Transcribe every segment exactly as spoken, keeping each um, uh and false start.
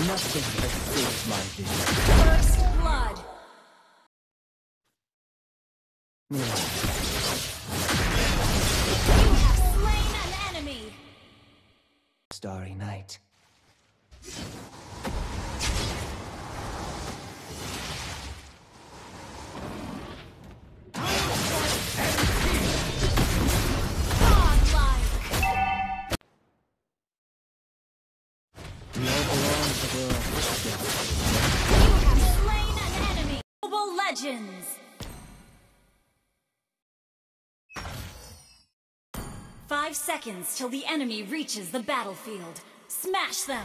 Nothing escapes my vision. First blood. Yeah. You have slain an enemy. Starry night. We all belong to the You have slain an enemy. Mobile Legends. Five seconds till the enemy reaches the battlefield. Smash them.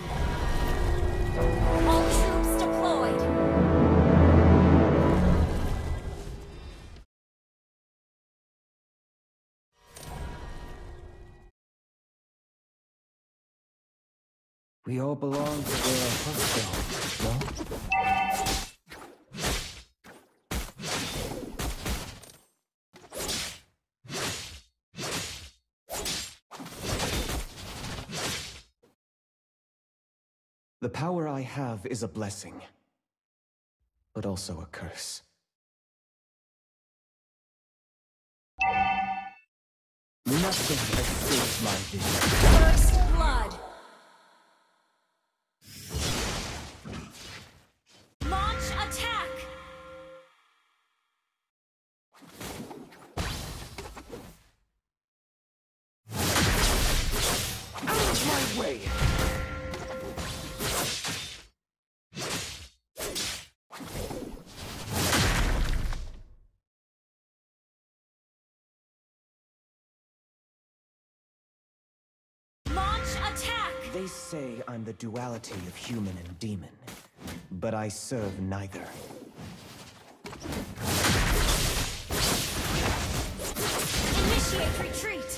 All troops deployed. We all belong to the hostel, no? The power I have is a blessing, but also a curse. Nothing escapes my vision. First blood. Launch attack. Out of my way! Launch attack. They say I'm the duality of human and demon, but I serve neither. Initiate retreat.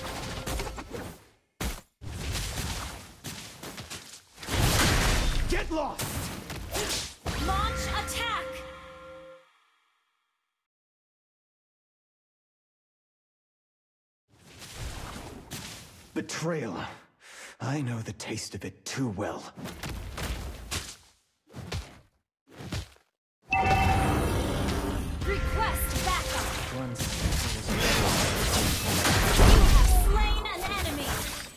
Get lost! Launch attack. Betrayal. I know the taste of it too well. Request backup. Once You have slain an enemy.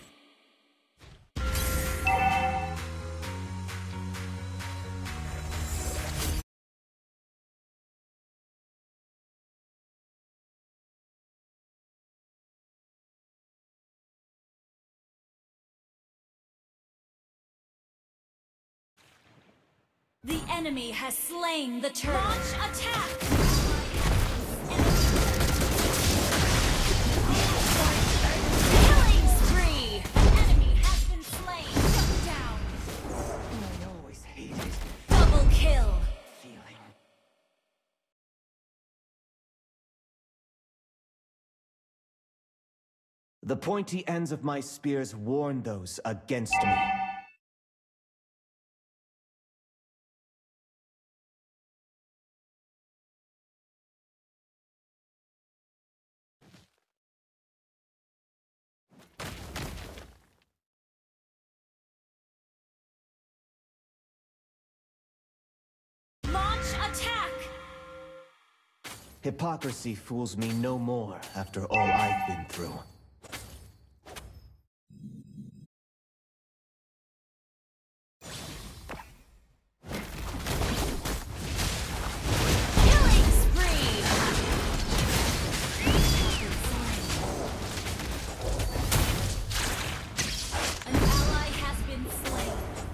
The enemy has slain the turret. Launch attack. Killing spree. An enemy has been slain. Shut down. I always hated Double kill. feeling. The pointy ends of my spears warn those against me. Launch attack. Hypocrisy fools me no more after all I've been through. Killing spree. An ally has been slain.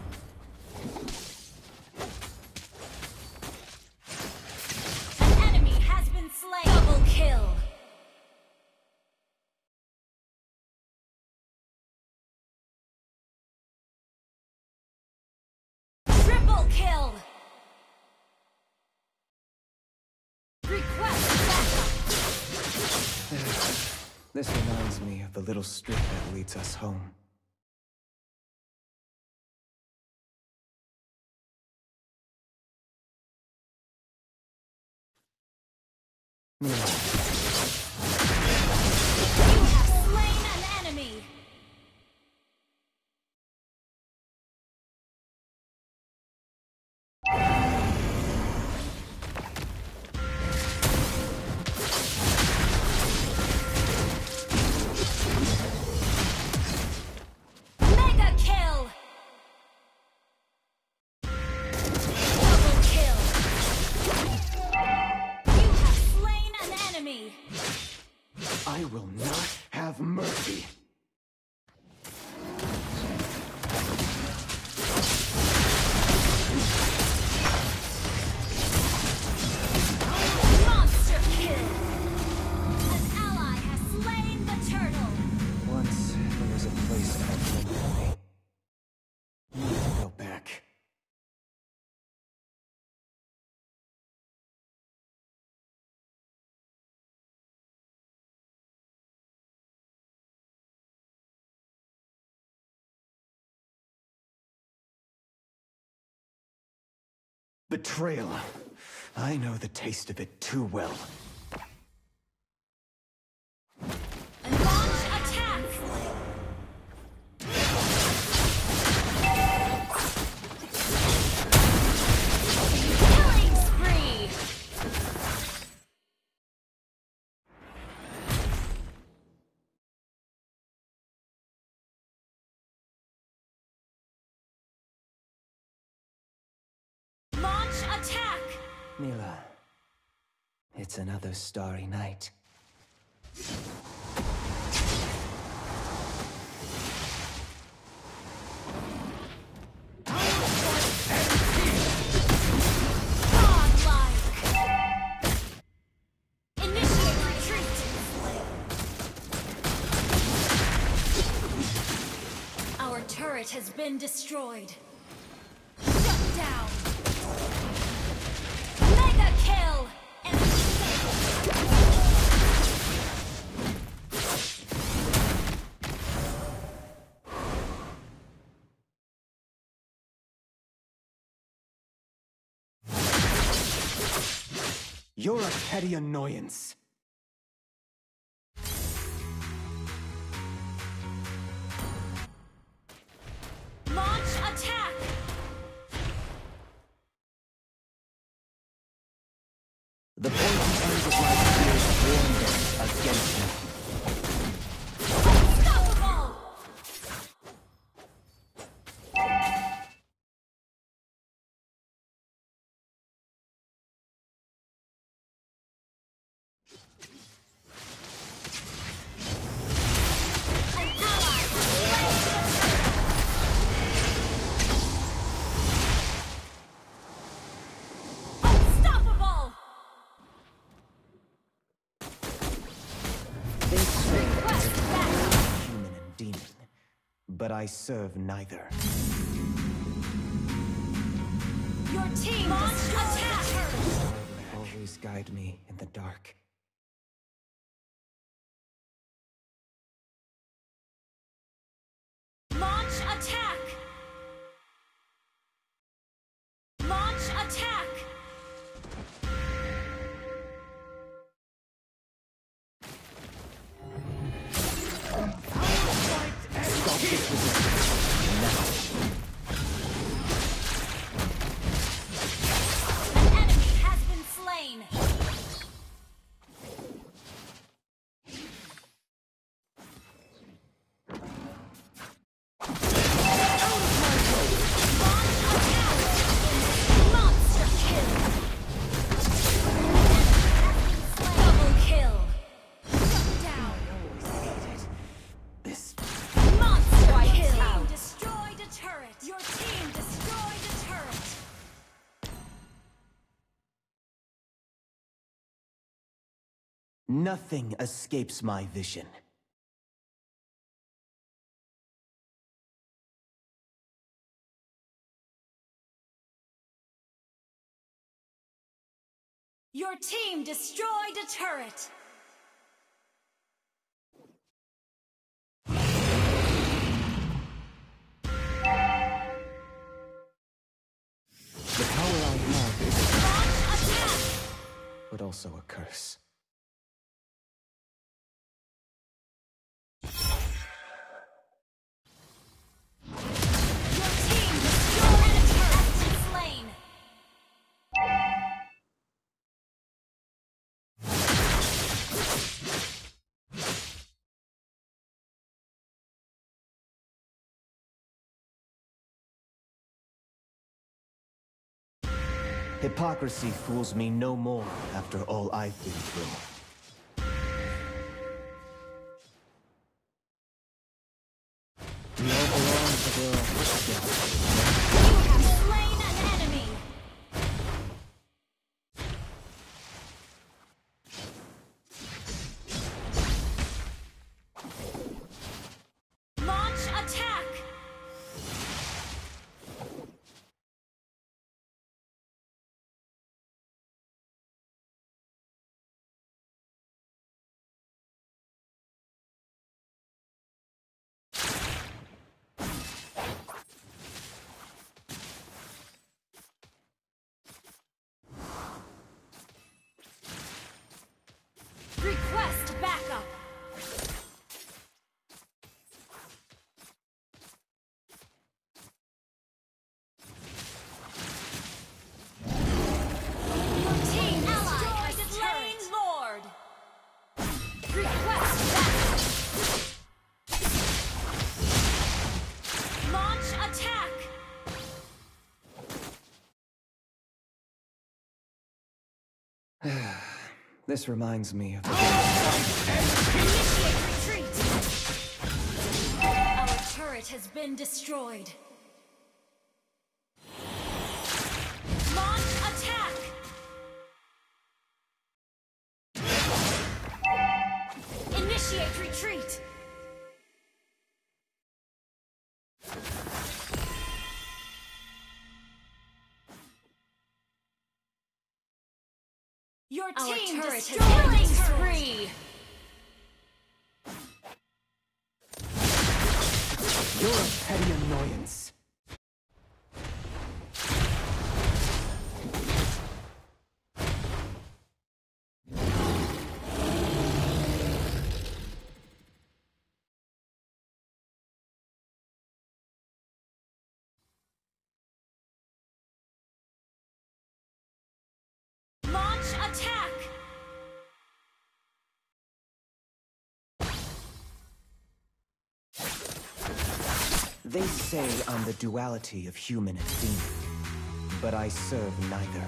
An enemy has been slain. Double kill. Triple kill. Request backup. This reminds me of the little street that leads us home. Yeah. Betrayal. I know the taste of it too well. And launch attack! Killing spree! Launch attack! Mila, it's another starry night. Turret has been destroyed. Shut down. Mega kill. You're a petty annoyance. Launch attack! The poison ends of my fears warned us against me. Unstoppable! An ally has slain the Unstoppable! They say Request backup! human and demon, but I serve neither. Your team launch attack! Always guide me in the dark. Launch attack! Launch attack! Stop this resistance now. An enemy has been slain! Launch attack! Monster kill! Double kill! Shut down! This Monster kill! Your team destroyed a turret! Your team destroyed a turret! nothing escapes my vision. Your team destroyed a turret! The power I have is a Launch attack! but also a curse. Your team destroyed a turret! Has been slain! Hypocrisy fools me no more after all I've been through. We all belong to the... You have slain an enemy! Launch attack! This reminds me of the Initiate retreat! Our turret has been destroyed. Launch attack! Initiate retreat! Your team turret has killing spree! You're a petty annoyance. Launch attack! They say I'm the duality of human and demon, but I serve neither.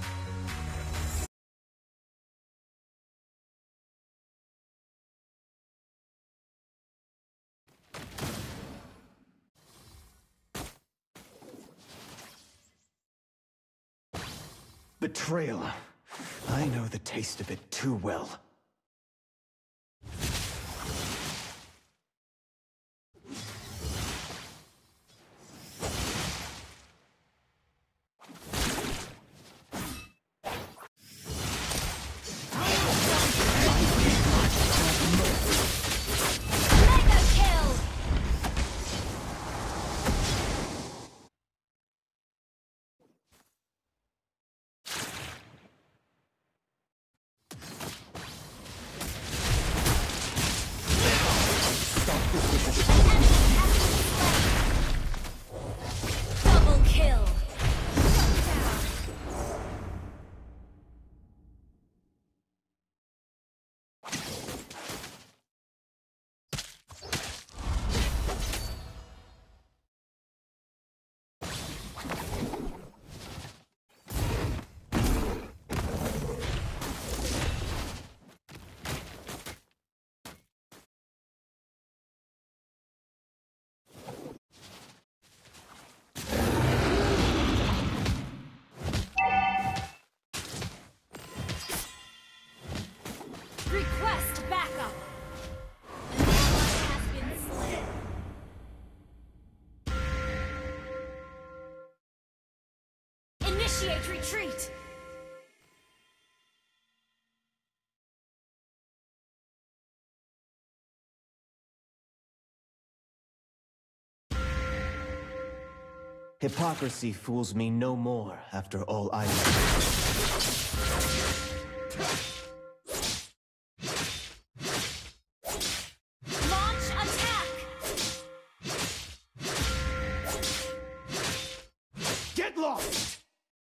Betrayal. I know the taste of it too well. Mega kill! Double kill! Shut down! Request backup! An ally has been slain. Initiate retreat! Hypocrisy fools me no more after all I Launch attack! Get lost!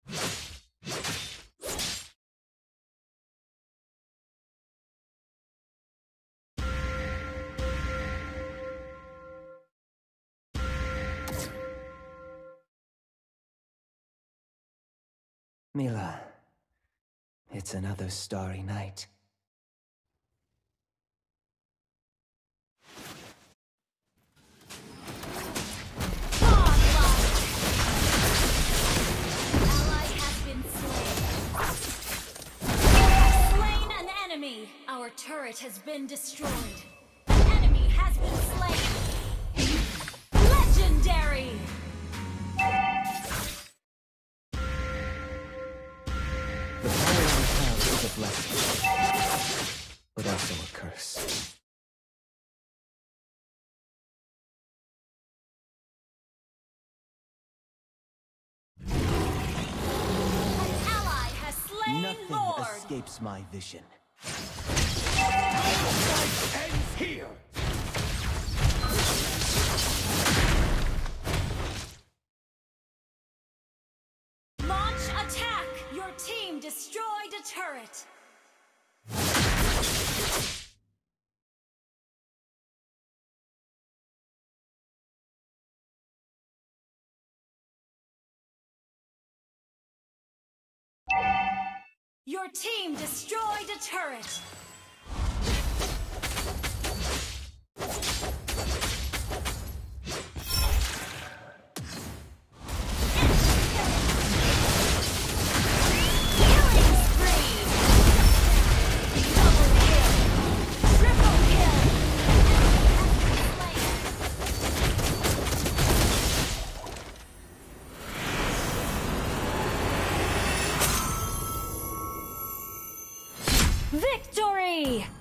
Mila, it's another starry night. Godlike! Ally has been slain. You have slain an enemy! Our turret has been destroyed. An enemy has been slain. Legendary! The power I have is a blessing, but also a curse. An ally has slain Nothing Lord! escapes my vision. Ends here! Launch attack! Your team destroyed a turret! Your team destroyed a turret! Victory!